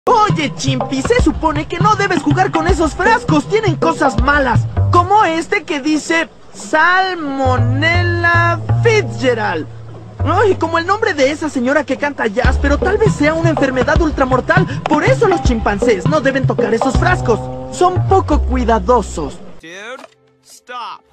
Oye, Chimpi, se supone que no debes jugar con esos frascos. Tienen cosas malas, como este que dice Salmonella Fitzgerald. Ay, como el nombre de esa señora que canta jazz, pero tal vez sea una enfermedad ultramortal. Por eso los chimpancés no deben tocar esos frascos. Son poco cuidadosos. Dude, stop.